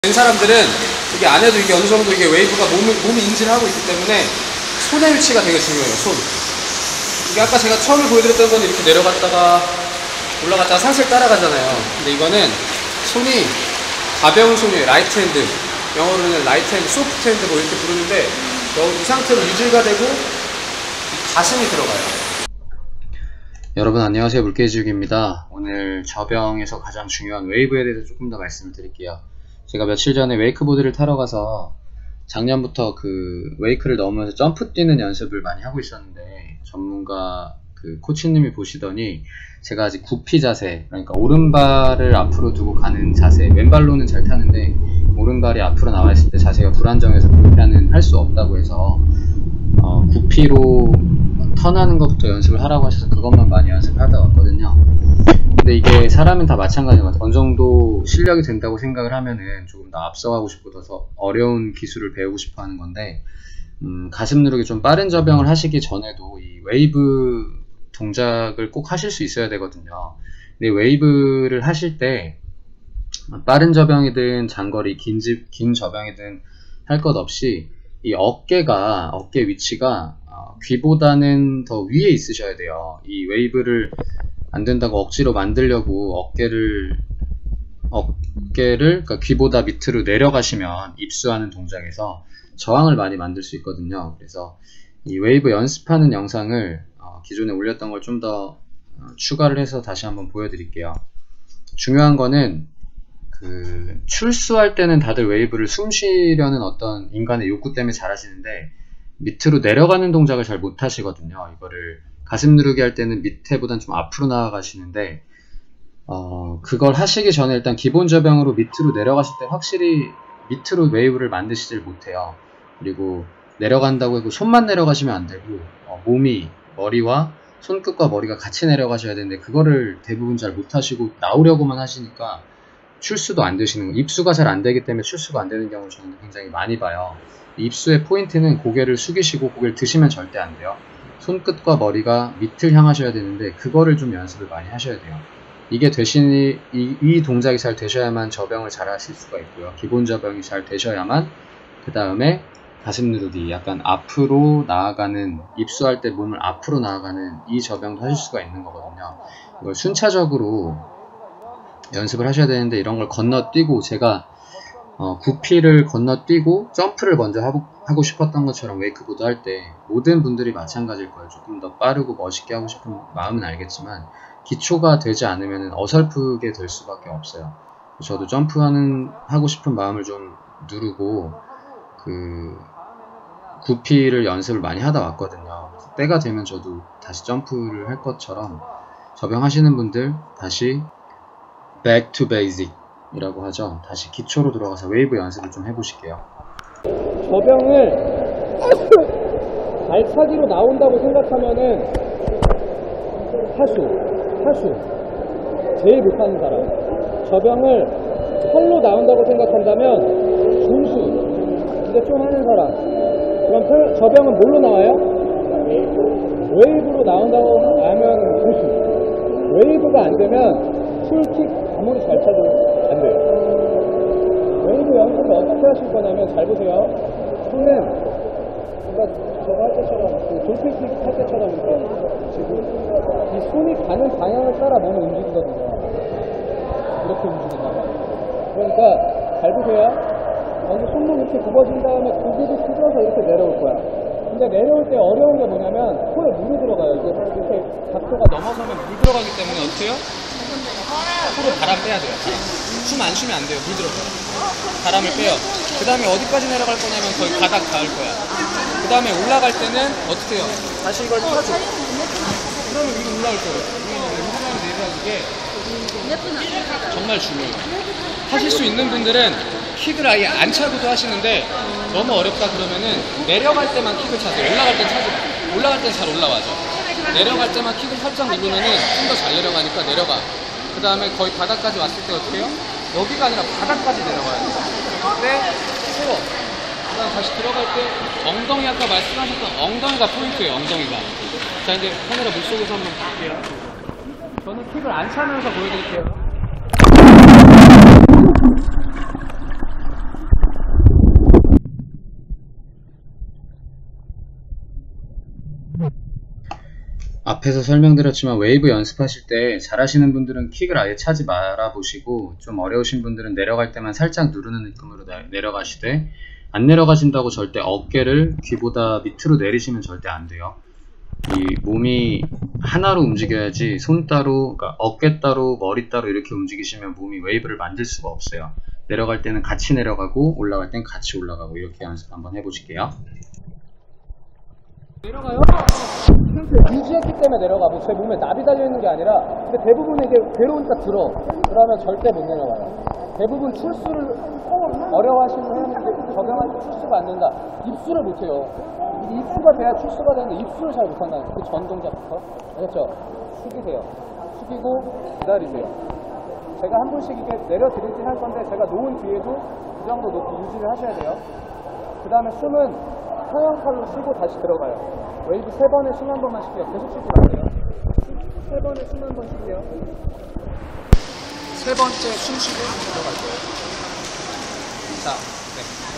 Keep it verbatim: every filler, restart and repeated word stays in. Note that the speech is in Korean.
된 사람들은 이게 안 해도 이게 어느 정도 이게 웨이브가 몸을, 몸이 인지를 하고 있기 때문에 손의 위치가 되게 중요해요. 손. 이게 아까 제가 처음에 보여드렸던 건 이렇게 내려갔다가 올라갔다가 상체를 따라가잖아요. 근데 이거는 손이 가벼운 손이에요. 라이트 핸드. 영어로는 라이트 핸드, 소프트 핸드 뭐 이렇게 부르는데 이 상태로 유지가 되고 가슴이 들어가요. 여러분 안녕하세요. 물개지욱입니다. 오늘 저병에서 가장 중요한 웨이브에 대해서 조금 더 말씀을 드릴게요. 제가 며칠 전에 웨이크보드를 타러 가서 작년부터 그 웨이크를 넘으면서 점프 뛰는 연습을 많이 하고 있었는데 전문가 그 코치님이 보시더니 제가 아직 구피 자세, 그러니까 오른발을 앞으로 두고 가는 자세, 왼발로는 잘 타는데 오른발이 앞으로 나와 있을 때 자세가 불안정해서 그렇게는 할 수 없다고 해서 어, 구피로 턴하는 것부터 연습을 하라고 하셔서 그것만 많이 연습하다 왔거든요. 근데 이게 사람은 다 마찬가지인 것 같아요. 어느 정도 실력이 된다고 생각을 하면은 조금 더 앞서가고 싶어서 어려운 기술을 배우고 싶어 하는 건데 음, 가슴 누르기 좀 빠른 저병을 하시기 전에도 이 웨이브 동작을 꼭 하실 수 있어야 되거든요. 근데 웨이브를 하실 때 빠른 저병이든 장거리 긴, 집, 긴 저병이든 할 것 없이 이 어깨가 어깨 위치가 어, 귀보다는 더 위에 있으셔야 돼요. 이 웨이브를 안 된다고 억지로 만들려고 어깨를 어깨를 그러니까 귀보다 밑으로 내려가시면 입수하는 동작에서 저항을 많이 만들 수 있거든요. 그래서 이 웨이브 연습하는 영상을 어, 기존에 올렸던 걸 좀 더 어, 추가를 해서 다시 한번 보여드릴게요. 중요한 거는 그 출수할 때는 다들 웨이브를 숨 쉬려는 어떤 인간의 욕구 때문에 잘 하시는데 밑으로 내려가는 동작을 잘 못 하시거든요. 이거를 가슴 누르기 할 때는 밑에보단 좀 앞으로 나아가시는데 어, 그걸 하시기 전에 일단 기본 저병으로 밑으로 내려가실 때 확실히 밑으로 웨이브를 만드시질 못해요. 그리고 내려간다고 해도 손만 내려가시면 안 되고 어, 몸이 머리와 손끝과 머리가 같이 내려가셔야 되는데 그거를 대부분 잘 못하시고 나오려고만 하시니까 출수도 안 되시는 거예요. 입수가 잘 안 되기 때문에 출수가 안 되는 경우를 저는 굉장히 많이 봐요. 입수의 포인트는 고개를 숙이시고 고개를 드시면 절대 안 돼요. 손끝과 머리가 밑을 향하셔야 되는데 그거를 좀 연습을 많이 하셔야 돼요. 이게 되시니 이, 이 동작이 잘 되셔야만 저병을 잘 하실 수가 있고요. 기본 저병이 잘 되셔야만 그 다음에 가슴 누르기, 약간 앞으로 나아가는, 입수할 때 몸을 앞으로 나아가는 이 저병도 하실 수가 있는 거거든요. 이걸 순차적으로 연습을 하셔야 되는데 이런 걸 건너뛰고 제가 어, 구피를 건너뛰고 점프를 먼저 하고, 하고 싶었던 것처럼 웨이크보드 할 때 모든 분들이 마찬가지일 거예요. 조금 더 빠르고 멋있게 하고 싶은 마음은 알겠지만 기초가 되지 않으면 어설프게 될 수밖에 없어요. 저도 점프하는 하고 싶은 마음을 좀 누르고 그 구피를 연습을 많이 하다 왔거든요. 때가 되면 저도 다시 점프를 할 것처럼 저병하시는 분들 다시 back to basic 이라고 하죠. 다시 기초로 들어가서 웨이브 연습을 좀 해보실게요. 저병을 발차기로 나온다고 생각하면은 하수, 하수 제일 못하는 사람. 저병을 팔로 나온다고 생각한다면 중수, 이제 좀 하는 사람. 그럼 펄, 저병은 뭘로 나와요? 웨이브로 나온다고 하면 고수. 웨이브가 안 되면 풀킥 아무리 잘 차도 안 돼요. 웨이브 연습을 어떻게 하실 거냐면 잘 보세요. 손은 뭔가 저거 할 때처럼 그 돌핀킥 할 때처럼 이렇게 지금 이 손이 가는 방향을 따라 몸을 움직이거든요. 이렇게 움직인다면. 그러니까 잘 보세요. 먼저 손목 이렇게 굽어진 다음에 고개를 숙여서 이렇게 내려올 거야. 근데 내려올 때 어려운 게 뭐냐면 코에 물이 들어가요. 이게 이렇게 각도가 넘어서면 물 들어가기 때문에 어떻게 해요? 코로 바람 빼야 돼요. 숨 안 쉬면 안 돼요. 물 들어가요. 바람을 빼요. 그 다음에 어디까지 내려갈 거냐면 거의 바닥 닿을 거야. 그 다음에 올라갈 때는 어떻게 해요? 다시 이걸 펴줘. 그러면 위로 올라올 거예요. 위로 내려가는 게 정말 중요해요. 하실 수 있는 분들은 킥을 아예 안 차고도 하시는데 너무 어렵다 그러면은 내려갈 때만 킥을 차세요. 올라갈 땐 차지 마. 올라갈 땐 잘 올라와죠. 내려갈 때만 킥을 살짝 누르면은 좀 더 잘 내려가니까 내려가. 그 다음에 거의 바닥까지 왔을 때 어떻게 해요? 여기가 아니라 바닥까지 내려가요. 근데 풀어. 그 다음 다시 들어갈 때 엉덩이, 아까 말씀하셨던 엉덩이가 포인트예요. 엉덩이가. 자, 이제 카메라 물속에서 한번 볼게요. 저는 킥을 안 차면서 보여드릴게요. 앞에서 설명드렸지만 웨이브 연습하실 때 잘하시는 분들은 킥을 아예 차지 말아 보시고, 좀 어려우신 분들은 내려갈 때만 살짝 누르는 느낌으로 내, 내려가시되, 안 내려가신다고 절대 어깨를 귀보다 밑으로 내리시면 절대 안 돼요. 이 몸이 하나로 움직여야지, 손 따로, 그러니까 어깨 따로, 머리 따로 이렇게 움직이시면 몸이 웨이브를 만들 수가 없어요. 내려갈 때는 같이 내려가고 올라갈 땐 같이 올라가고, 이렇게 연습 한번 해보실게요. 내려가요? 유지했기 때문에 내려가고 제 몸에 나비 달려있는 게 아니라, 근데 대부분 이게 괴로우니까 들어. 그러면 절대 못 내려가요. 대부분 출수를 어려워하시는 사람들이 적용할 때 출수가 안 된다. 입수를 못해요. 이게 입수가 돼야 출수가 되는데 입수를 잘 못한다는 그 전 동작부터. 알겠죠? 숙이세요. 숙이고 기다리세요. 제가 한 번씩 이게 내려드리긴 할 건데, 제가 놓은 뒤에도 이 정도 높이 유지를 하셔야 돼요. 그 다음에 숨은 상향칼로 쉬고 다시 들어가요. 웨이브 세 번에 숨 한 번만 쉴게요. 계속 쉬지 마세요. 세 번에 숨 한 번 쉴게요. 세 번째 숨 쉬고 들어갈 거예요. 자, 네.